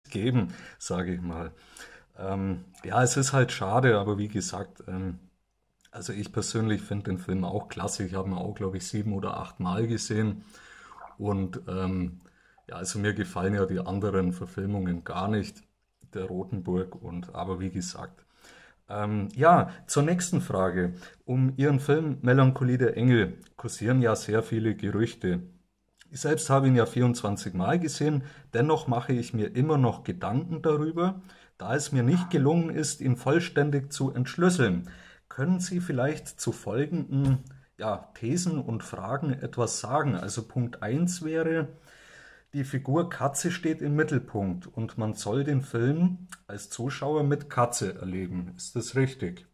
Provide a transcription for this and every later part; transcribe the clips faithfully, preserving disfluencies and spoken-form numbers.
geben, sage ich mal. Ähm, ja, es ist halt schade, aber wie gesagt, ähm, also ich persönlich finde den Film auch klasse. Ich habe ihn auch, glaube ich, sieben oder acht Mal gesehen. Und ähm, ja, also mir gefallen ja die anderen Verfilmungen gar nicht, der Rotenburg. Und aber wie gesagt, ähm, ja, zur nächsten Frage. Um Ihren Film Melancholie der Engel kursieren ja sehr viele Gerüchte. Ich selbst habe ihn ja vierundzwanzig Mal gesehen, dennoch mache ich mir immer noch Gedanken darüber, da es mir nicht gelungen ist, ihn vollständig zu entschlüsseln. Können Sie vielleicht zu folgenden ja, Thesen und Fragen etwas sagen? Also Punkt eins wäre, die Figur Katze steht im Mittelpunkt und man soll den Film als Zuschauer mit Katze erleben. Ist das richtig?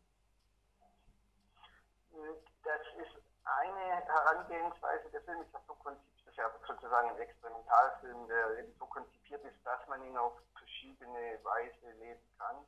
Das ist eine Herangehensweise. Der Film ist ja so konzipiert, das ist ja sozusagen ein Experimentalfilm, der eben so konzipiert ist, dass man ihn auf verschiedene Weise lesen kann.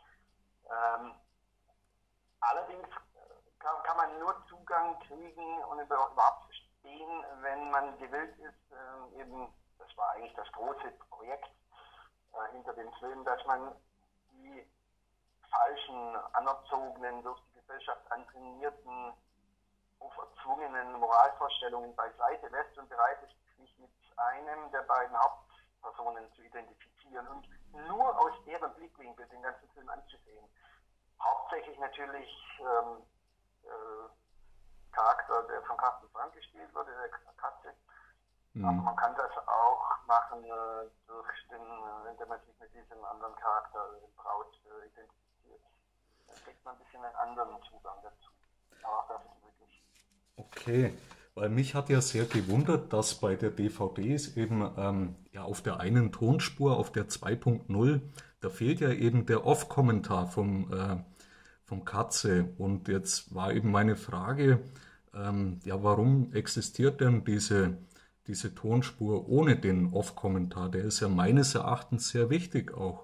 Ähm, allerdings kann, kann man nur Zugang kriegen und überhaupt verstehen, wenn man gewillt ist, äh, eben, das war eigentlich das große Projekt äh, hinter dem Film, dass man die falschen, anerzogenen, durch die Gesellschaft antrainierten, auferzwungenen Moralvorstellungen beiseite lässt und bereit ist, sich mit einem der beiden Hauptpersonen zu identifizieren und nur aus deren Blickwinkel den ganzen Film anzusehen. Hauptsächlich natürlich ähm, äh, Charakter, der von Carsten Frank gespielt wurde, der Katze. Aber Hm. man kann das auch machen, äh, durch den, äh, indem man sich mit diesem anderen Charakter, dem Braut, äh, identifiziert. Dann kriegt man ein bisschen einen anderen Zugang dazu. Aber auch das ist möglich. Okay, weil mich hat ja sehr gewundert, dass bei der D V D es eben ähm, ja auf der einen Tonspur, auf der zwei Punkt null, da fehlt ja eben der Off-Kommentar vom, äh, vom Katze. Und jetzt war eben meine Frage, ähm, ja, warum existiert denn diese, diese Tonspur ohne den Off-Kommentar? Der ist ja meines Erachtens sehr wichtig auch.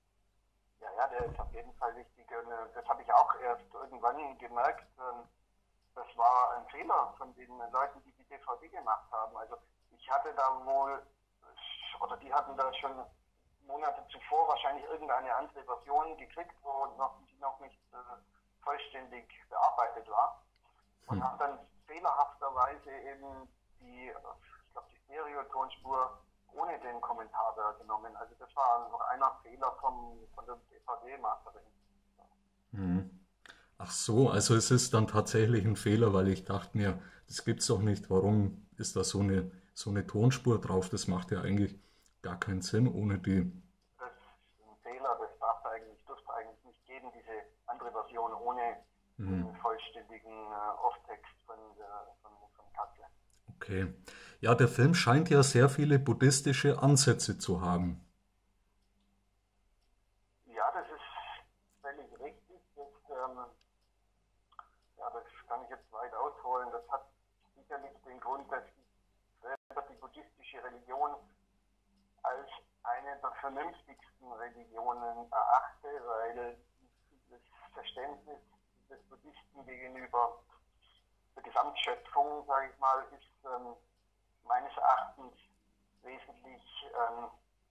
Ja, ja, der ist auf jeden Fall wichtig. Und, äh, das habe ich auch erst irgendwann gemerkt. Ähm, das war ein Fehler von den Leuten, die die D V D gemacht haben. Also ich hatte da wohl, oder die hatten da schon Monate zuvor wahrscheinlich irgendeine andere Version gekriegt, wo noch, die noch nicht äh, vollständig bearbeitet war. Und haben dann fehlerhafterweise eben die, ich glaube, die Stereotonspur ohne den Kommentar da genommen. Also das war noch einer Fehler vom, von der D V D-Masterin. Hm. Ach so, also es ist dann tatsächlich ein Fehler, weil ich dachte mir, das gibt's doch nicht. Warum ist da so eine, so eine Tonspur drauf? Das macht ja eigentlich gar keinen Sinn ohne die. Das ist ein Fehler, das darf eigentlich, dürfte eigentlich nicht geben, diese andere Version ohne Hm, den vollständigen äh, Off-Text von, der, von, von Katze. okay. Ja, der Film scheint ja sehr viele buddhistische Ansätze zu haben. Ja, das ist völlig richtig. Das, ähm, ja, das kann ich jetzt weit ausholen. Das hat sicherlich den Grund, dass ich selber die buddhistische Religion als eine der vernünftigsten Religionen erachte, weil das Verständnis des Buddhisten gegenüber der Gesamtschöpfung, sage ich mal, ist ähm, meines Erachtens wesentlich ähm,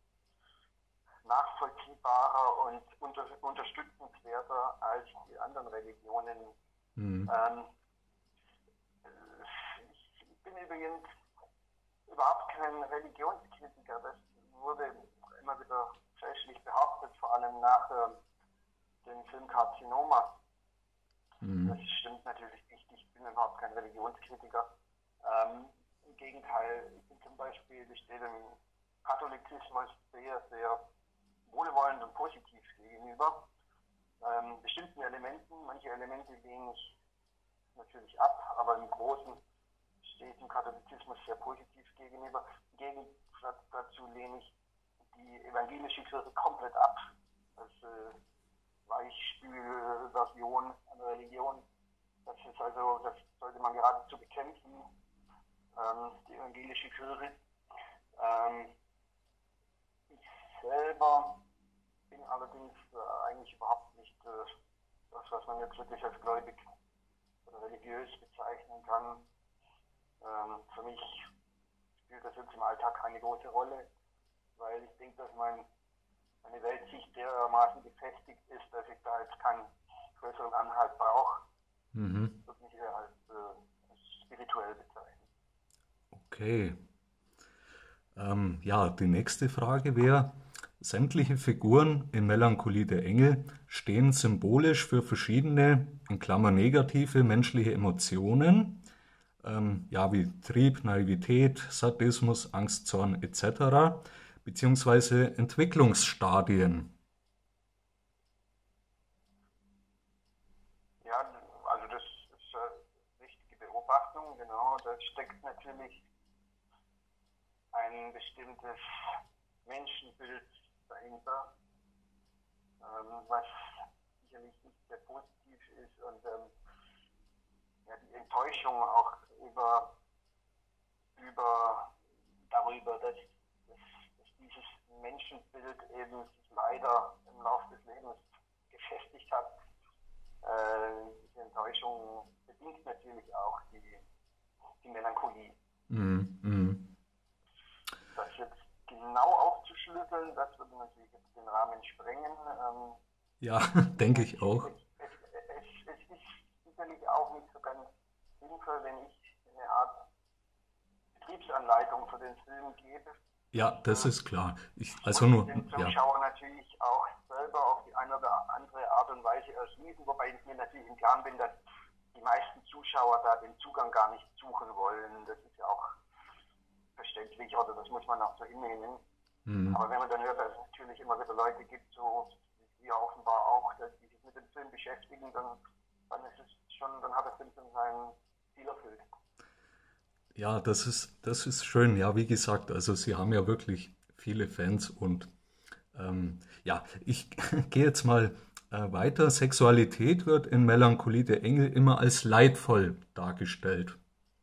nachvollziehbarer und unter, unterstützenswerter als die anderen Religionen. Hm, Ähm, ich bin übrigens überhaupt kein Religionskritiker. Das wurde immer wieder fälschlich behauptet, vor allem nach äh, dem Film Karzinoma. Das hm, stimmt natürlich nicht. Ich bin überhaupt kein Religionskritiker. Ähm, Im Gegenteil, ich bin zum Beispiel, ich stehe dem Katholizismus sehr, sehr wohlwollend und positiv gegenüber. Ähm, bestimmten Elementen, manche Elemente lehne ich natürlich ab, aber im Großen stehe ich dem Katholizismus sehr positiv gegenüber. Im Gegensatz dazu lehne ich die evangelische Kirche komplett ab. Das äh, Weichspülversion einer Religion. Das ist also, das sollte man geradezu bekämpfen, ähm, die evangelische Kirche. Ähm, ich selber bin allerdings äh, eigentlich überhaupt nicht äh, das, was man jetzt wirklich als gläubig oder religiös bezeichnen kann. Ähm, für mich spielt das jetzt im Alltag keine große Rolle, weil ich denke, dass mein dermaßen gefestigt ist, dass ich da jetzt keinen größeren Anhalt brauche. Mhm. Das würde ich eher als äh, spirituell bezeichnen. Okay. Ähm, ja, die nächste Frage wäre, sämtliche Figuren in Melancholie der Engel stehen symbolisch für verschiedene, in Klammern negative, menschliche Emotionen, ähm, ja, wie Trieb, Naivität, Sadismus, Angst, Zorn et cetera, beziehungsweise Entwicklungsstadien. Ja, also das ist eine richtige Beobachtung, genau. Da steckt natürlich ein bestimmtes Menschenbild dahinter, ähm, was sicherlich nicht sehr positiv ist und ähm, ja, die Enttäuschung auch über, über darüber, dass, dass, dass dieses Menschenbild eben sich leider im Laufe des Lebens gefestigt hat. Äh, diese Enttäuschung bedingt natürlich auch die, die Melancholie. Mhm. Mhm. Das jetzt genau aufzuschlüsseln, das würde natürlich jetzt den Rahmen sprengen. Ähm, Ja, denke ich auch. es, es, es, es ist sicherlich auch nicht so ganz sinnvoll, wenn ich eine Art Betriebsanleitung für den Film gebe. Ja, das ist klar. Ich, also Muss ich nur, den ja, Zuschauer natürlich auch selber auf die eine oder andere Art und Weise erschließen, wobei ich mir natürlich im Klaren bin, dass die meisten Zuschauer da den Zugang gar nicht suchen wollen. Das ist ja auch verständlich oder das muss man auch so hinnehmen. mhm. Aber wenn man dann hört, dass es natürlich immer wieder Leute gibt, so wie offenbar auch, dass die sich mit dem Film beschäftigen, dann, dann ist es schon, dann hat der Film schon sein Ziel erfüllt. Ja, das ist, das ist schön. Ja, wie gesagt, also Sie haben ja wirklich viele Fans und ähm, ja, ich gehe jetzt mal äh, weiter. Sexualität wird in Melancholie der Engel immer als leidvoll dargestellt.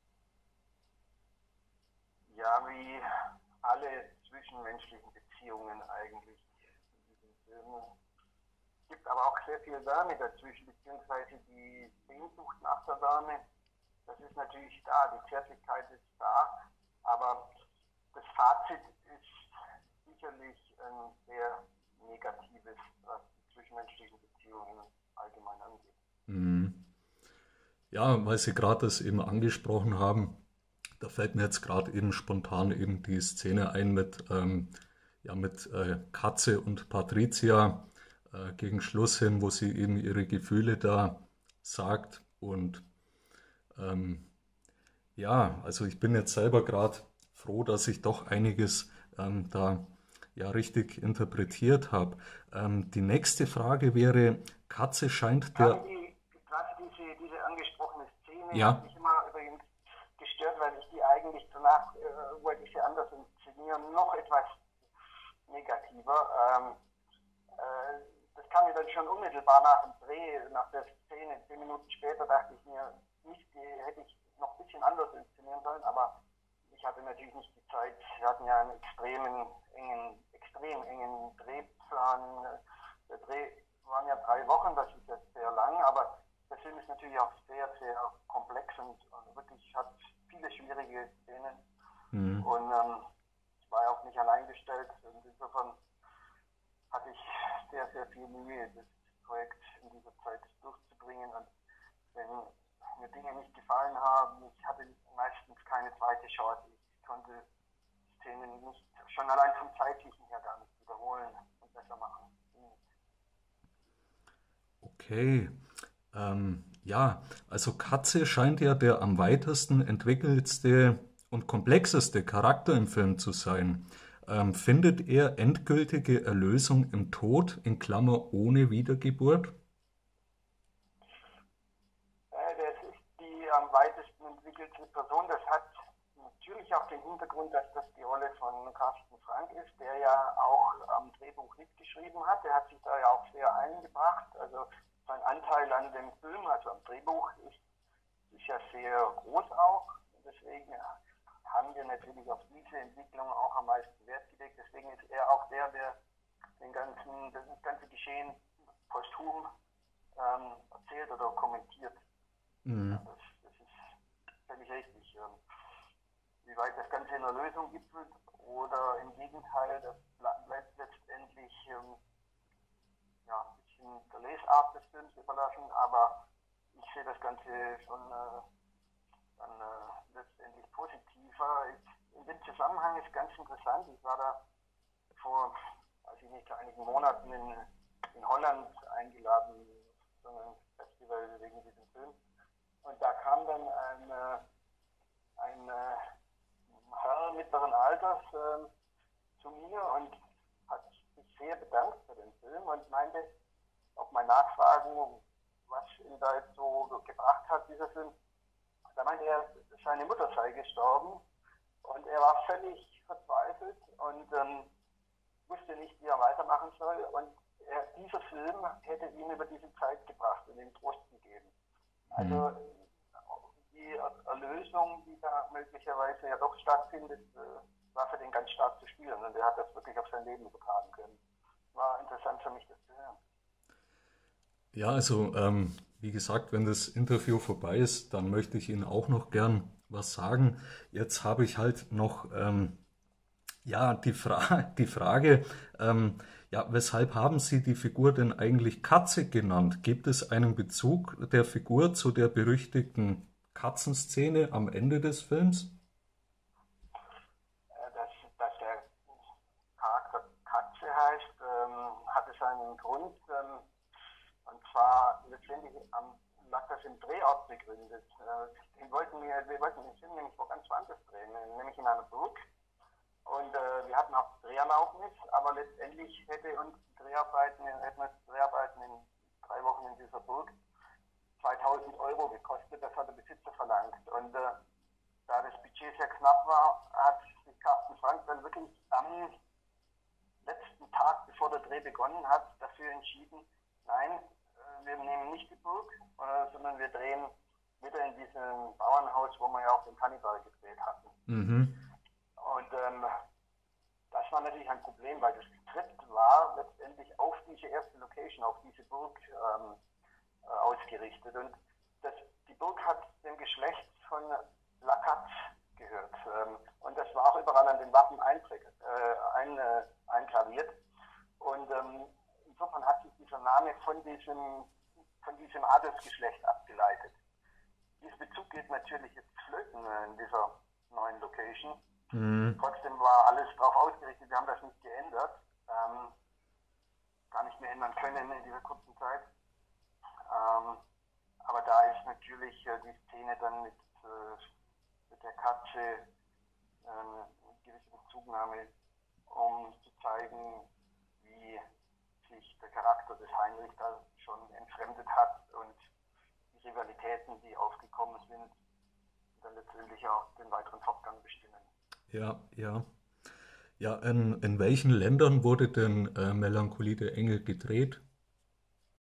Ja, wie alle zwischenmenschlichen Beziehungen eigentlich in diesem Film. Es gibt aber auch sehr viel Wärme dazwischen, beziehungsweise die Sehnsucht nach der Wärme, das ist natürlich da, die Zärtlichkeit ist da, aber das Fazit ist sicherlich ein sehr negatives, was die zwischenmenschlichen Beziehungen allgemein angeht. Mhm. Ja, weil Sie gerade das eben angesprochen haben, da fällt mir jetzt gerade eben spontan eben die Szene ein mit, ähm, ja, mit äh, Katze und Patricia äh, gegen Schluss hin, wo sie eben ihre Gefühle da sagt. Und ähm, ja, also ich bin jetzt selber gerade froh, dass ich doch einiges ähm, da ja richtig interpretiert habe. Ähm, die nächste Frage wäre, Katze scheint Gerade der... die, gerade diese, diese angesprochene Szene hat Ja, mich immer übrigens gestört, weil ich die eigentlich danach äh, wollte ich sie anders inszenieren, noch etwas negativer. Ähm, äh, das kam mir dann schon unmittelbar nach dem Dreh, nach der Szene, zehn Minuten später dachte ich mir, nicht, die hätte ich noch ein bisschen anders inszenieren sollen, aber ich hatte natürlich nicht die Zeit. Wir hatten ja einen extremen engen, extrem engen Drehplan. Der Dreh waren ja drei Wochen, das ist jetzt sehr lang, aber der Film ist natürlich auch sehr, sehr komplex und wirklich hat viele schwierige Szenen. mhm. Und ähm, ich war ja auch nicht allein gestellt. Und insofern hatte ich sehr, sehr viel Mühe, das Projekt in dieser Zeit durchzubringen. Und wenn mir Dinge nicht gefallen haben, ich hatte meistens keine zweite Chance. Ich konnte Szenen nicht, schon allein vom zeitlichen her gar nicht wiederholen und besser machen. Okay. Ähm, ja, also Katze scheint ja der am weitesten entwickeltste und komplexeste Charakter im Film zu sein. Ähm, findet er endgültige Erlösung im Tod, in Klammer ohne Wiedergeburt? Äh, das ist die am weitesten entwickelte Person. Das hat natürlich auch den Hintergrund, dass das die Rolle von Carsten Frank ist, der ja auch am Drehbuch mitgeschrieben hat. Der hat sich da ja auch sehr eingebracht. Also sein Anteil an dem Film, also am Drehbuch, ist, ist ja sehr groß auch. Deswegen haben wir natürlich auf diese Entwicklung auch am meisten Wert gelegt. Deswegen ist er auch der, der den ganzen, das ganze Geschehen posthum ähm, erzählt oder kommentiert. Mhm. Ja, das, das ist völlig richtig. Ähm, wie weit das Ganze in einer Lösung gipfelt oder im Gegenteil, das bleibt letztendlich ähm, ja, ein bisschen der Lesart des Films überlassen, aber ich sehe das Ganze schon äh, dann äh, letztendlich positiver. Ich, in dem Zusammenhang ist ganz interessant, ich war da vor, weiß ich nicht, einigen Monaten in, in Holland eingeladen, so ein Festival wegen diesem Film. Und da kam dann ein, äh, ein äh, Herr mittleren Alters äh, zu mir und hat sich sehr bedankt für den Film und meinte, auf meine Nachfragen, was ihn da jetzt so gebracht hat, dieser Film, da meinte er, seine Mutter sei gestorben und er war völlig verzweifelt und ähm, wusste nicht, wie er weitermachen soll. Und er, dieser Film hätte ihn über diese Zeit gebracht und ihm Trost gegeben. Also Mhm. die Erlösung, die da möglicherweise ja doch stattfindet, war für den ganz stark zu spüren. Und er hat das wirklich auf sein Leben übertragen können. War interessant für mich, das zu hören. Ja, also ähm, wie gesagt, wenn das Interview vorbei ist, dann möchte ich Ihnen auch noch gern was sagen. Jetzt habe ich halt noch ähm, ja, die, Fra die Frage, ähm, ja, weshalb haben Sie die Figur denn eigentlich Katze genannt? Gibt es einen Bezug der Figur zu der berüchtigten Katzenszene am Ende des Films? Dass, dass der Charakter Katze heißt, ähm, hat es einen Grund. Ähm, und zwar letztendlich am, lag das im Drehort begründet. Äh, den wollten wir, wir wollten den Film nämlich wo ganz woanders drehen, nämlich in einer Burg. Und äh, wir hatten auch Dreherlaubnis, aber letztendlich hätte uns die Dreharbeiten, hätten uns die Dreharbeiten in drei Wochen in dieser Burg zweitausend Euro gekostet. Das hat der Besitzer verlangt. Und äh, da das Budget sehr knapp war, hat sich Carsten Frank dann wirklich am letzten Tag, bevor der Dreh begonnen hat, dafür entschieden, nein, äh, wir nehmen nicht die Burg, äh, sondern wir drehen wieder in diesem Bauernhaus, wo wir ja auch den Hannibal gedreht hatten. Mhm. Und ähm, das war natürlich ein Problem, weil das Skript war letztendlich auf diese erste Location, auf diese Burg ähm, äh, ausgerichtet. Und das, die Burg hat dem Geschlecht von Lacat gehört. Ähm, und das war auch überall an den Wappen einprägt, äh, ein, äh, eingraviert. Und ähm, insofern hat sich dieser Name von diesem, von diesem Adelsgeschlecht abgeleitet. Dieser Bezug geht natürlich jetzt flöten in dieser neuen Location. Mhm. Trotzdem war alles darauf ausgerichtet, wir haben das nicht geändert, ähm, gar nicht mehr ändern können in dieser kurzen Zeit. Ähm, aber da ist natürlich äh, die Szene dann mit, äh, mit der Katze äh, eine gewisse Bezugnahme, um zu zeigen, wie sich der Charakter des Heinrich da schon entfremdet hat und die Rivalitäten, die aufgekommen sind, dann letztendlich auch den weiteren Fortgang bestimmen. Ja, ja. Ja, in, in welchen Ländern wurde denn äh, Melancholie der Engel gedreht?